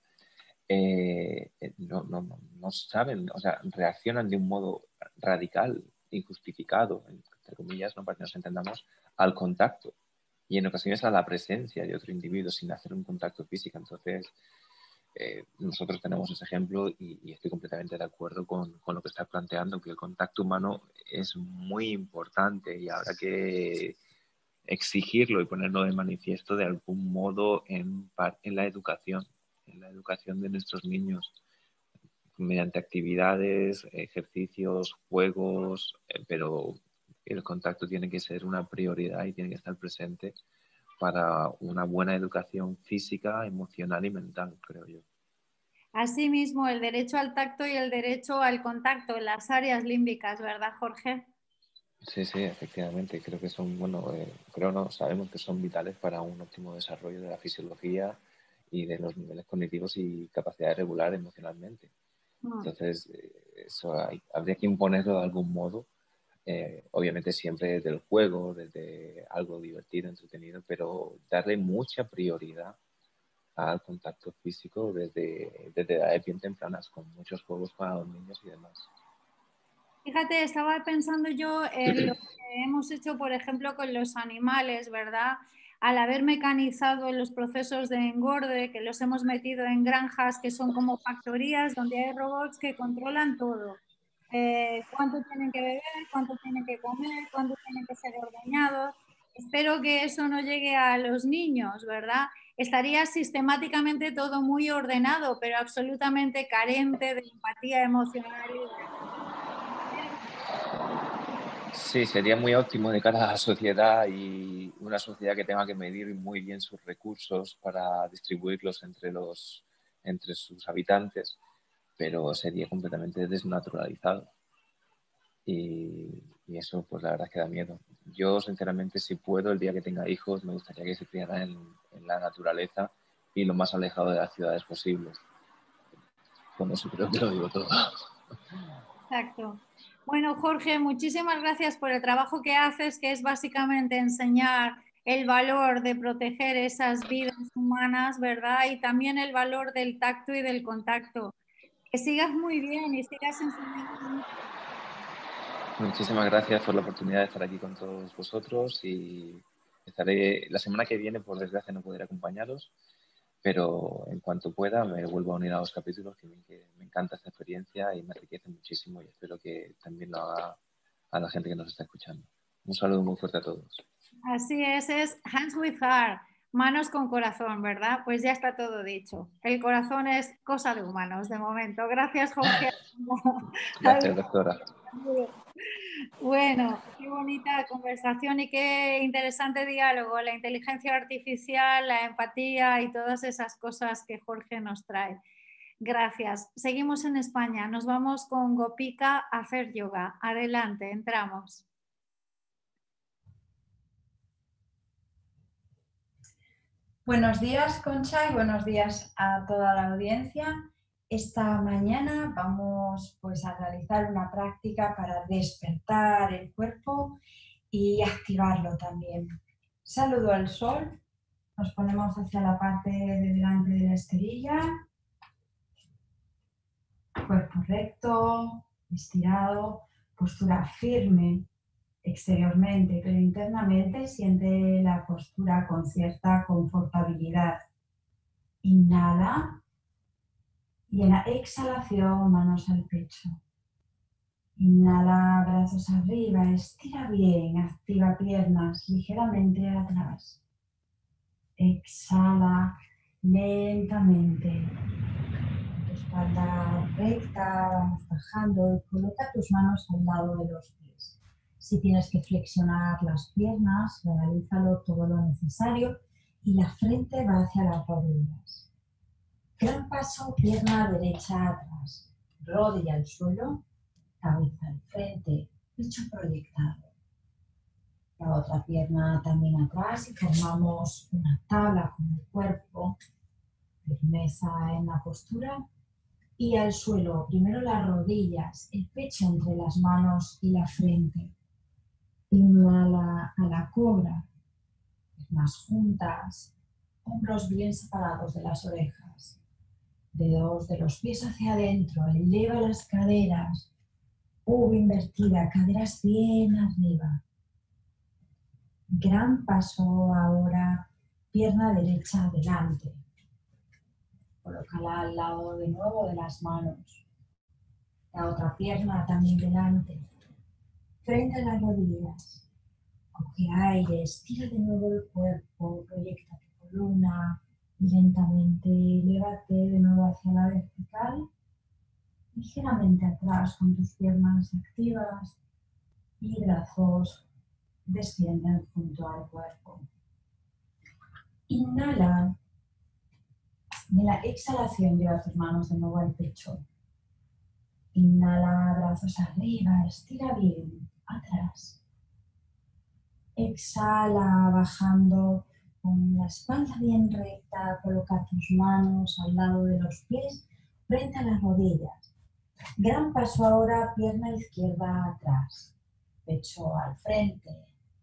eh, no, no, no, no saben, o sea, reaccionan de un modo radical, injustificado, entre comillas, ¿no? Para que nos entendamos, al contacto y en ocasiones a la presencia de otro individuo sin hacer un contacto físico. Entonces, eh, nosotros tenemos ese ejemplo y, y estoy completamente de acuerdo con, con lo que estás planteando, que el contacto humano es muy importante y habrá que exigirlo y ponerlo de manifiesto de algún modo en, en la educación, en la educación de nuestros niños, mediante actividades, ejercicios, juegos, eh, pero el contacto tiene que ser una prioridad y tiene que estar presente para una buena educación física, emocional y mental, creo yo. Asimismo, el derecho al tacto y el derecho al contacto en las áreas límbicas, ¿verdad, Jorge? Sí, sí, efectivamente. Creo que son, bueno, eh, creo no, sabemos que son vitales para un óptimo desarrollo de la fisiología y de los niveles cognitivos y capacidad de regular emocionalmente. Mm. Entonces, eh, eso hay, habría que imponerlo de algún modo. Eh, obviamente siempre desde el juego, desde algo divertido, entretenido, pero darle mucha prioridad al contacto físico desde, desde edades bien tempranas, con muchos juegos para los niños y demás. Fíjate, estaba pensando yo en lo que hemos hecho, por ejemplo, con los animales, ¿verdad? Al haber mecanizado los procesos de engorde, que los hemos metido en granjas que son como factorías donde hay robots que controlan todo. Eh, cuánto tienen que beber, cuánto tienen que comer, cuánto tienen que ser ordeñados. Espero que eso no llegue a los niños, ¿verdad? Estaría sistemáticamente todo muy ordenado, pero absolutamente carente de empatía emocional. Sí, sería muy óptimo de cara a la sociedad y una sociedad que tenga que medir muy bien sus recursos para distribuirlos entre, los, entre sus habitantes, pero sería completamente desnaturalizado. Y, y eso, pues la verdad es que da miedo. Yo, sinceramente, si puedo, el día que tenga hijos, me gustaría que se criaran en, en la naturaleza y lo más alejado de las ciudades posibles. Con eso creo que lo digo todo. Exacto. Bueno, Jorge, muchísimas gracias por el trabajo que haces, que es básicamente enseñar el valor de proteger esas vidas humanas, ¿verdad? Y también el valor del tacto y del contacto. Que sigas muy bien y sigas enseñando. Muchísimas gracias por la oportunidad de estar aquí con todos vosotros y estaré la semana que viene, por desgracia no podré acompañaros, pero en cuanto pueda me vuelvo a unir a los capítulos, que me, que me encanta esta experiencia y me enriquece muchísimo y espero que también lo haga a la gente que nos está escuchando. Un saludo muy fuerte a todos. Así es, es Hands with Heart, manos con corazón, ¿verdad? Pues ya está todo dicho. El corazón es cosa de humanos de momento. Gracias, Jorge. Gracias, doctora. Bueno, qué bonita conversación y qué interesante diálogo, la inteligencia artificial, la empatía y todas esas cosas que Jorge nos trae. Gracias. Seguimos en España. Nos vamos con Gopika a hacer yoga. Adelante, entramos. Buenos días, Concha, y buenos días a toda la audiencia. Esta mañana vamos pues, a realizar una práctica para despertar el cuerpo y activarlo también. Saludo al sol Nos ponemos hacia la parte de delante de la esterilla. Cuerpo recto, estirado, postura firme exteriormente, pero internamente siente la postura con cierta confortabilidad. Inhala y en la exhalación manos al pecho. Inhala, brazos arriba, estira bien, activa piernas ligeramente atrás. Exhala lentamente. Tu espalda recta, vamos bajando y coloca tus manos al lado de los pies. Si tienes que flexionar las piernas, realízalo todo lo necesario y la frente va hacia las rodillas. Gran paso, pierna derecha atrás, rodilla al suelo, cabeza al frente, pecho proyectado. La otra pierna también atrás y formamos una tabla con el cuerpo, firmeza en la postura y al suelo. Primero las rodillas, el pecho entre las manos y la frente. Inhala a la cobra, piernas juntas, hombros bien separados de las orejas. Dedos de los pies hacia adentro, eleva las caderas, U invertida, caderas bien arriba. Gran paso ahora, pierna derecha adelante. Colócala al lado de nuevo de las manos. La otra pierna también delante. Frente a las rodillas. Coge aire, estira de nuevo el cuerpo, proyecta tu columna y lentamente elévate de nuevo hacia la vertical. Ligeramente atrás con tus piernas activas y brazos descienden junto al cuerpo. Inhala. De la exhalación lleva tus manos de nuevo al pecho. Inhala, brazos arriba, estira bien, atrás. Exhala, bajando con la espalda bien recta, coloca tus manos al lado de los pies, frente a las rodillas. Gran paso ahora, pierna izquierda atrás, pecho al frente,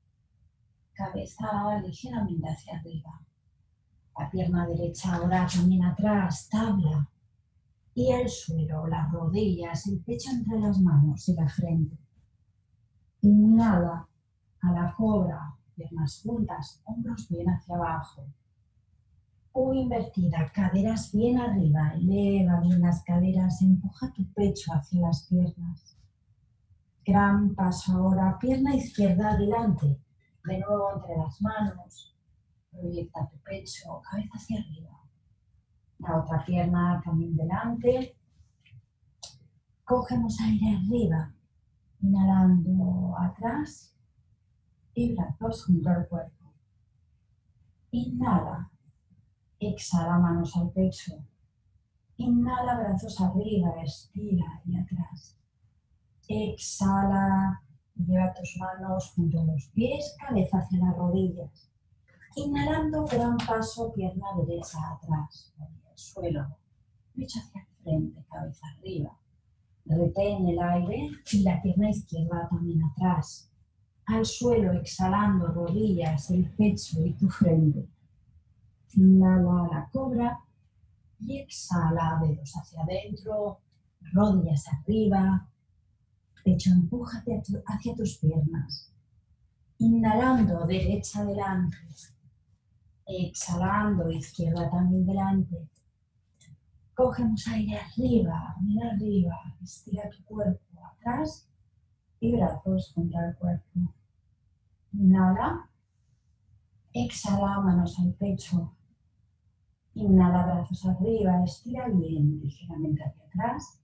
cabeza ligeramente hacia arriba. La pierna derecha ahora también atrás, tabla. Y al suelo, las rodillas, el pecho entre las manos y la frente. Inhala a la cobra, piernas juntas, hombros bien hacia abajo. U invertida, caderas bien arriba, eleva bien las caderas, empuja tu pecho hacia las piernas. Gran paso ahora, pierna izquierda adelante, de nuevo entre las manos. Proyecta tu pecho, cabeza hacia arriba. La otra pierna también delante. Cogemos aire arriba, inhalando atrás y brazos junto al cuerpo. Inhala, exhala manos al pecho. Inhala, brazos arriba, estira y atrás. Exhala, lleva tus manos junto a los pies, cabeza hacia las rodillas. Inhalando, gran paso, pierna derecha atrás, suelo, pecho hacia el frente, cabeza arriba. Retén el aire y la pierna izquierda también atrás. Al suelo, exhalando, rodillas, el pecho y tu frente. Inhala la cobra y exhala, dedos hacia adentro, rodillas arriba, pecho empuja hacia, tu, hacia tus piernas. Inhalando, derecha adelante. Exhalando, izquierda también delante. Cogemos aire arriba, mira arriba, estira tu cuerpo atrás y brazos junto al cuerpo. Inhala, exhala, manos al pecho. Inhala, brazos arriba, estira bien, ligeramente hacia atrás.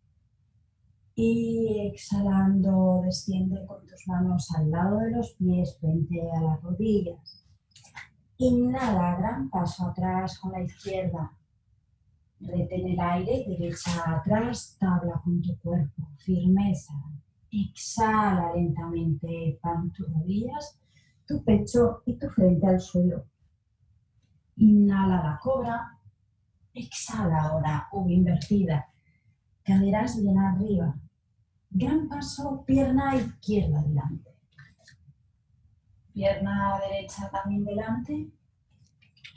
Y exhalando, desciende con tus manos al lado de los pies, frente a las rodillas. Inhala, gran paso atrás con la izquierda. Retén el aire, derecha atrás, tabla con tu cuerpo, firmeza. Exhala lentamente, pantorrillas, tu pecho y tu frente al suelo. Inhala la cobra, exhala ahora, U invertida, caderas bien arriba. Gran paso, pierna izquierda delante. Pierna derecha también delante.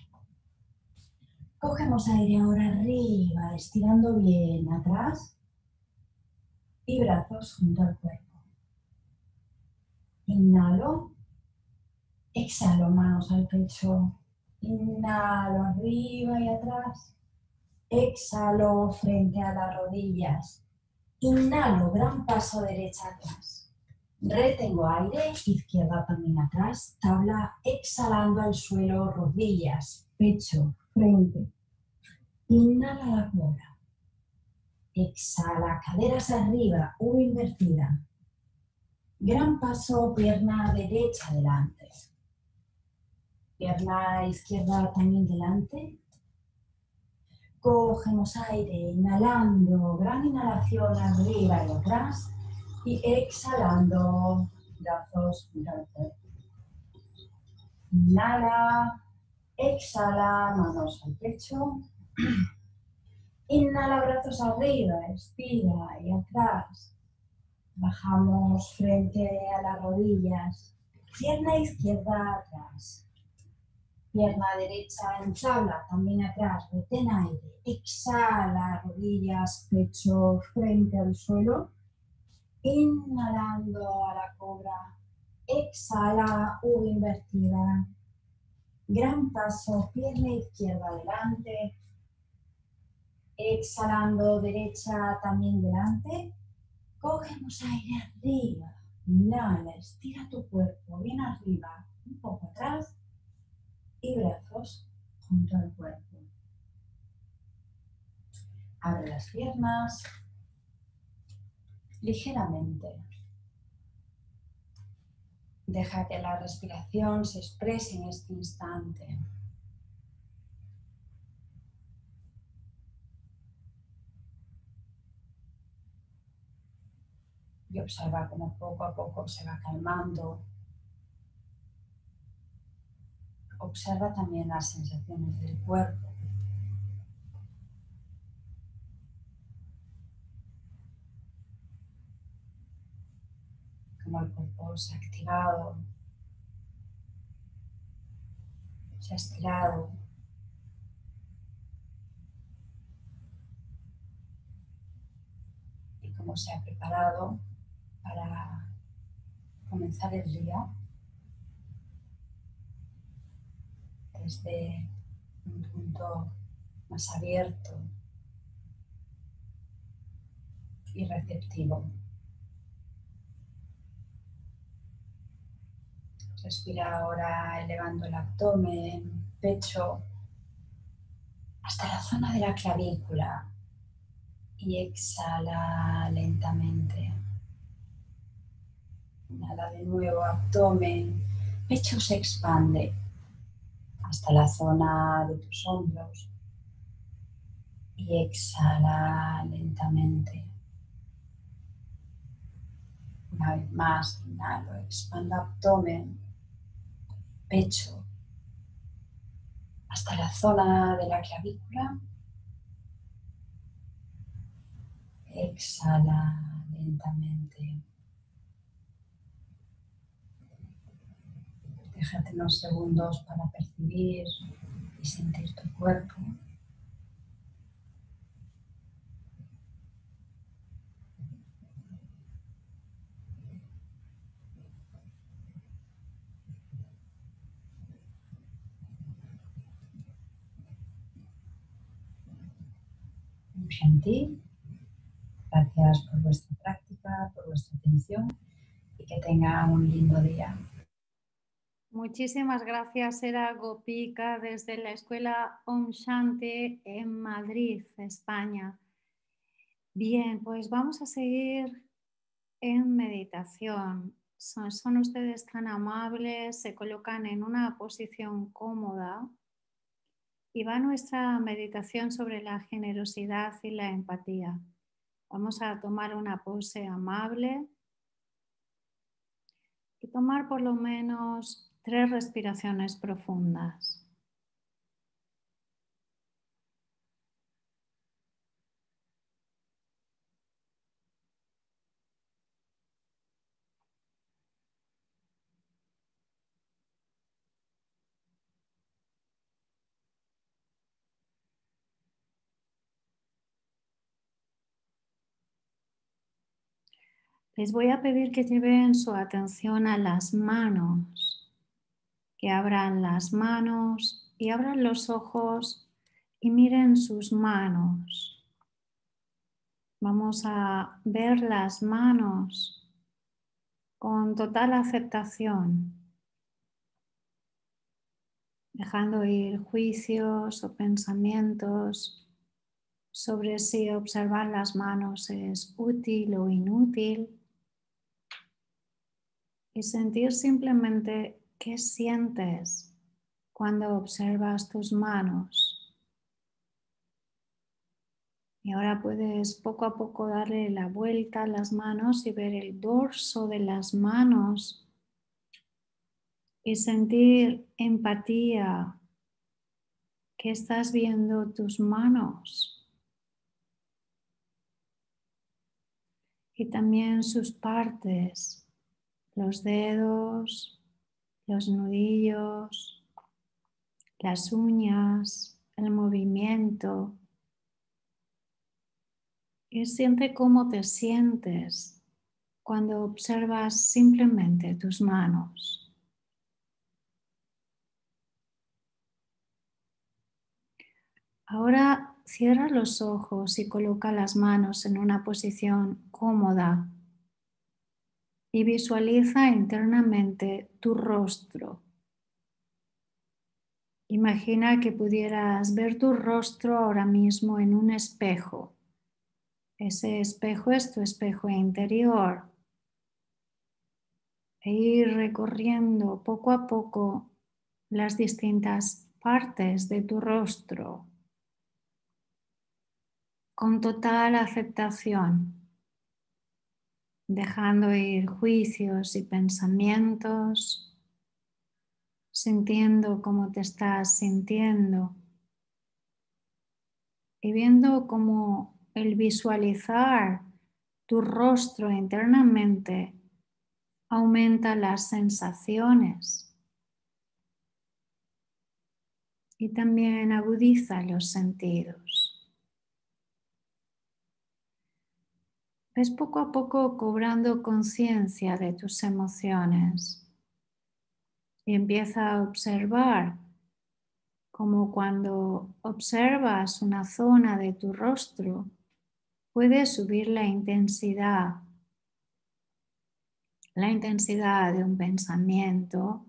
Cogemos aire ahora arriba, estirando bien atrás y brazos junto al cuerpo. Inhalo, exhalo, manos al pecho. Inhalo arriba y atrás. Exhalo frente a las rodillas. Inhalo, gran paso derecha atrás. Retengo aire, izquierda también atrás. Tabla, exhalando al suelo, rodillas, pecho, frente. Inhala la cobra. Exhala, caderas arriba, U invertida. Gran paso, pierna derecha adelante. Pierna izquierda también delante. Cogemos aire, inhalando, gran inhalación arriba y atrás. Y exhalando, brazos junto al cuerpo. Inhala, exhala, manos al pecho. Inhala, brazos arriba, expira y atrás. Bajamos frente a las rodillas. Pierna izquierda atrás. Pierna derecha en tabla, también atrás. Retén aire. Exhala, rodillas, pecho, frente al suelo. Inhalando a la cobra. Exhala, U invertida. Gran paso, pierna izquierda adelante. Exhalando, derecha también delante. Cogemos aire arriba. Inhala, estira tu cuerpo bien arriba, un poco atrás. Y brazos junto al cuerpo. Abre las piernas ligeramente. Deja que la respiración se exprese en este instante. Y observa cómo poco a poco se va calmando. Observa también las sensaciones del cuerpo. Cómo el cuerpo se ha activado, se ha estirado. Y cómo se ha preparado para comenzar el día desde un punto más abierto y receptivo. Respira ahora elevando el abdomen, pecho, hasta la zona de la clavícula y exhala lentamente. Inhala de nuevo, abdomen, pecho se expande hasta la zona de tus hombros y exhala lentamente. Una vez más, inhalo, expando abdomen, pecho, hasta la zona de la clavícula. Exhala lentamente. Déjate unos segundos para percibir y sentir tu cuerpo. Shanti, gracias por vuestra práctica, por vuestra atención y que tengan un lindo día. Muchísimas gracias, era Gopika desde la escuela Om Shanti en Madrid, España. Bien, pues vamos a seguir en meditación. Son, son ustedes tan amables, se colocan en una posición cómoda y va nuestra meditación sobre la generosidad y la empatía. Vamos a tomar una pose amable y tomar por lo menos tres respiraciones profundas. Les voy a pedir que lleven su atención a las manos, que abran las manos y abran los ojos y miren sus manos. Vamos a ver las manos con total aceptación, dejando ir juicios o pensamientos sobre si observar las manos es útil o inútil y sentir simplemente qué sientes cuando observas tus manos. Y ahora puedes poco a poco darle la vuelta a las manos y ver el dorso de las manos y sentir empatía, que estás viendo tus manos y también sus partes, los dedos, los nudillos, las uñas, el movimiento. Y siente cómo te sientes cuando observas simplemente tus manos. Ahora cierra los ojos y coloca las manos en una posición cómoda y visualiza internamente tu rostro. Imagina que pudieras ver tu rostro ahora mismo en un espejo. Ese espejo es tu espejo interior. E ir recorriendo poco a poco las distintas partes de tu rostro con total aceptación, dejando ir juicios y pensamientos, sintiendo cómo te estás sintiendo y viendo cómo el visualizar tu rostro internamente aumenta las sensaciones y también agudiza los sentidos. Ves poco a poco cobrando conciencia de tus emociones y empieza a observar como cuando observas una zona de tu rostro, puedes subir la intensidad, la intensidad de un pensamiento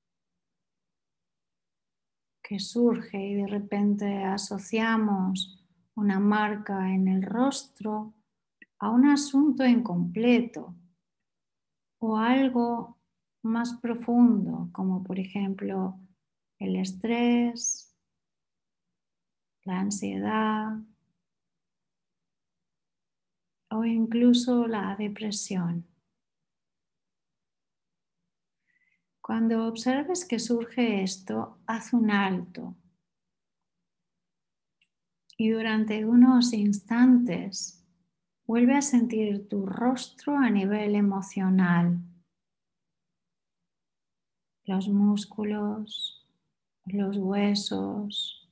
que surge y de repente asociamos una marca en el rostro a un asunto incompleto o algo más profundo, como por ejemplo el estrés, la ansiedad o incluso la depresión. Cuando observes que surge esto, haz un alto y durante unos instantes vuelve a sentir tu rostro a nivel emocional, los músculos, los huesos,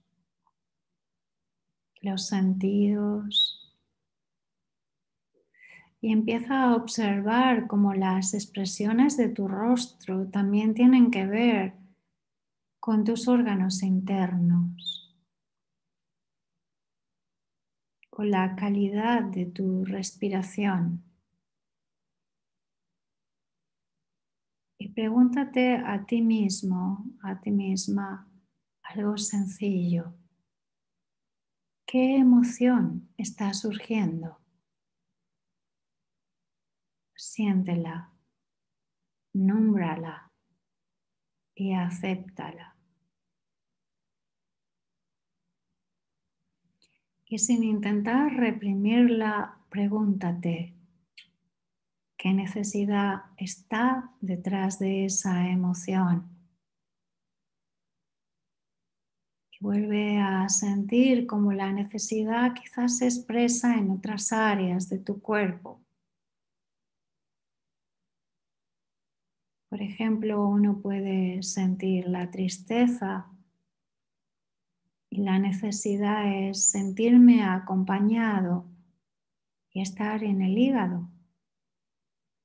los sentidos. Y empieza a observar cómo las expresiones de tu rostro también tienen que ver con tus órganos internos, con la calidad de tu respiración. Y pregúntate a ti mismo, a ti misma, algo sencillo. ¿Qué emoción está surgiendo? Siéntela, nómbrala y acéptala. Y sin intentar reprimirla, pregúntate, ¿qué necesidad está detrás de esa emoción? Y vuelve a sentir cómo la necesidad quizás se expresa en otras áreas de tu cuerpo. Por ejemplo, uno puede sentir la tristeza y la necesidad es sentirme acompañado y estar en el hígado.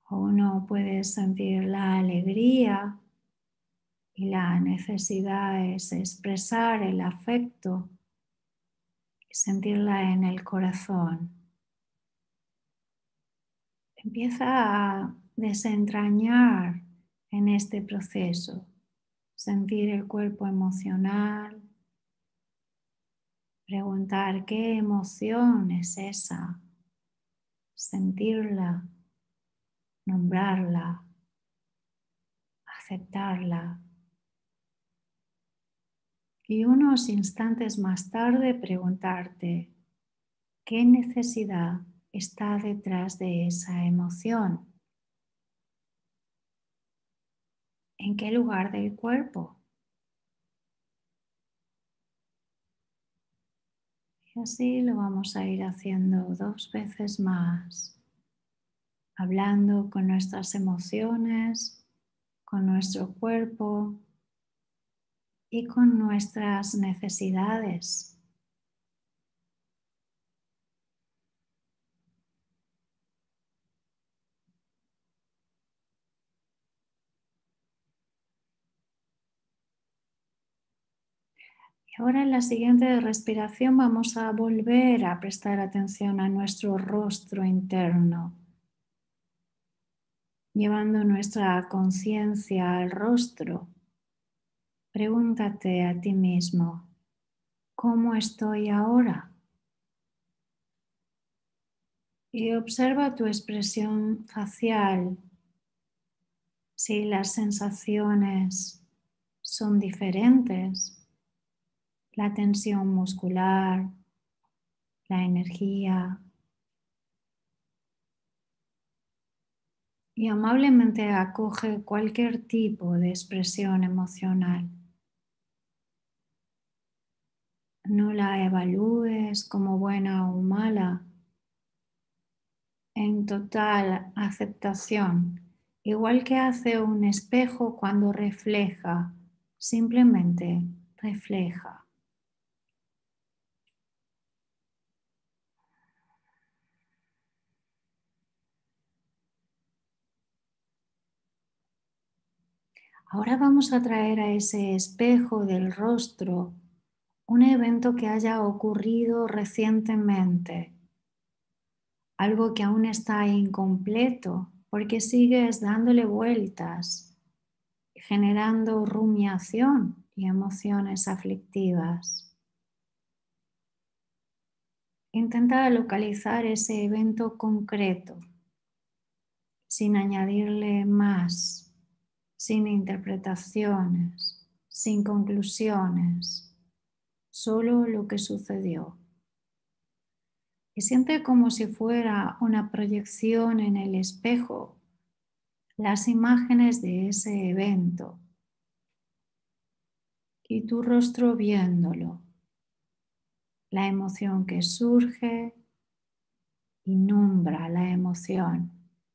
O uno puede sentir la alegría y la necesidad es expresar el afecto y sentirla en el corazón. Empieza a desentrañar en este proceso, sentir el cuerpo emocional, preguntar qué emoción es esa, sentirla, nombrarla, aceptarla. Y unos instantes más tarde preguntarte qué necesidad está detrás de esa emoción. ¿En qué lugar del cuerpo? Y así lo vamos a ir haciendo dos veces más, hablando con nuestras emociones, con nuestro cuerpo y con nuestras necesidades. Y ahora en la siguiente respiración vamos a volver a prestar atención a nuestro rostro interno, llevando nuestra conciencia al rostro. Pregúntate a ti mismo, ¿cómo estoy ahora? Y observa tu expresión facial, si las sensaciones son diferentes, la tensión muscular, la energía. Y amablemente acoge cualquier tipo de expresión emocional. No la evalúes como buena o mala. En total aceptación, igual que hace un espejo cuando refleja, simplemente refleja. Ahora vamos a traer a ese espejo del rostro un evento que haya ocurrido recientemente, algo que aún está incompleto porque sigues dándole vueltas, generando rumiación y emociones aflictivas. Intenta localizar ese evento concreto, sin añadirle más, sin interpretaciones, sin conclusiones, solo lo que sucedió. Y siente como si fuera una proyección en el espejo las imágenes de ese evento y tu rostro viéndolo, la emoción que surge y nombra la emoción,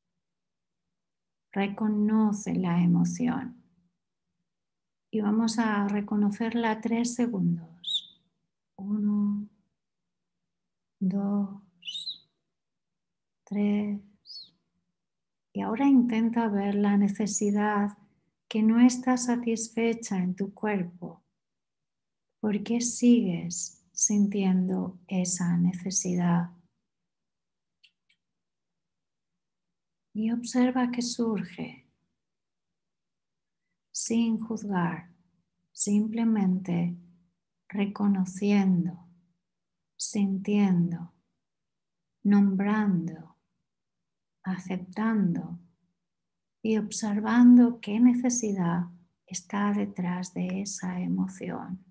reconoce la emoción y vamos a reconocerla tres segundos. Uno, dos, tres. Y ahora intenta ver la necesidad que no está satisfecha en tu cuerpo. ¿Por qué sigues sintiendo esa necesidad? Y observa que surge sin juzgar, simplemente reconociendo, sintiendo, nombrando, aceptando y observando qué necesidad está detrás de esa emoción.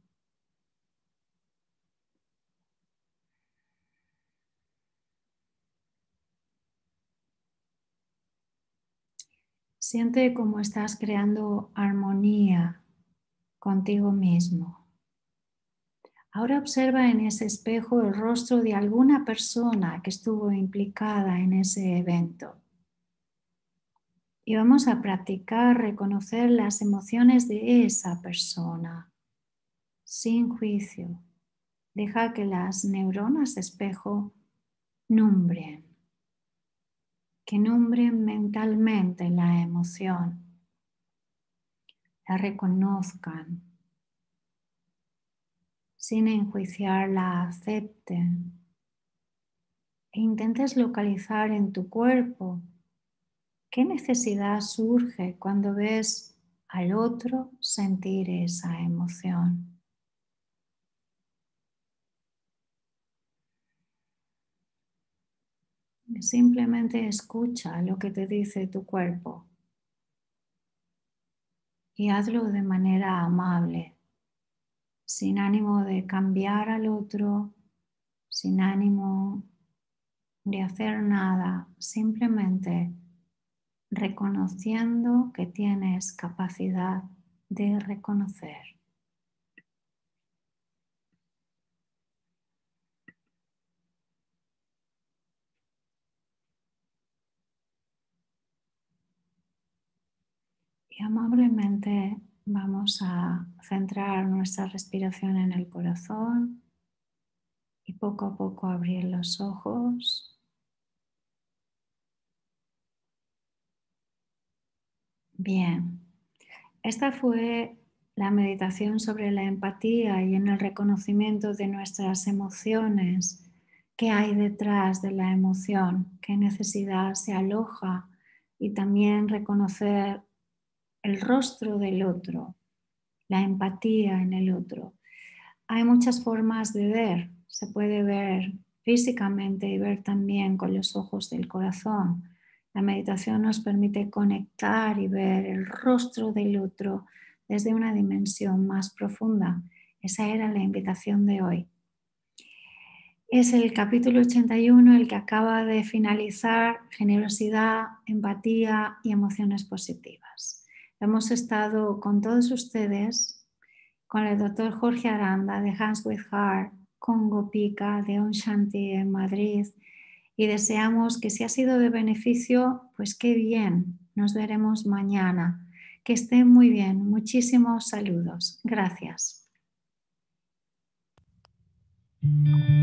Siente cómo estás creando armonía contigo mismo. Ahora observa en ese espejo el rostro de alguna persona que estuvo implicada en ese evento. Y vamos a practicar reconocer las emociones de esa persona, sin juicio. Deja que las neuronas espejo nombren que nombren mentalmente la emoción, la reconozcan, sin enjuiciarla, acepten e intentes localizar en tu cuerpo qué necesidad surge cuando ves al otro sentir esa emoción. Simplemente escucha lo que te dice tu cuerpo y hazlo de manera amable, sin ánimo de cambiar al otro, sin ánimo de hacer nada, simplemente reconociendo que tienes capacidad de reconocer. Y amablemente vamos a centrar nuestra respiración en el corazón y poco a poco abrir los ojos. Bien, esta fue la meditación sobre la empatía y en el reconocimiento de nuestras emociones. ¿Qué hay detrás de la emoción? ¿Qué necesidad se aloja? Y también reconocer el rostro del otro, la empatía en el otro. Hay muchas formas de ver. Se puede ver físicamente y ver también con los ojos del corazón. La meditación nos permite conectar y ver el rostro del otro desde una dimensión más profunda. Esa era la invitación de hoy. Es el capítulo ochenta y uno el que acaba de finalizar: generosidad, empatía y emociones positivas. Hemos estado con todos ustedes, con el doctor Jorge Aranda de Hands with Heart, con Gopika de Om Shanti en Madrid, y deseamos que si ha sido de beneficio, pues qué bien, nos veremos mañana. Que estén muy bien, muchísimos saludos. Gracias.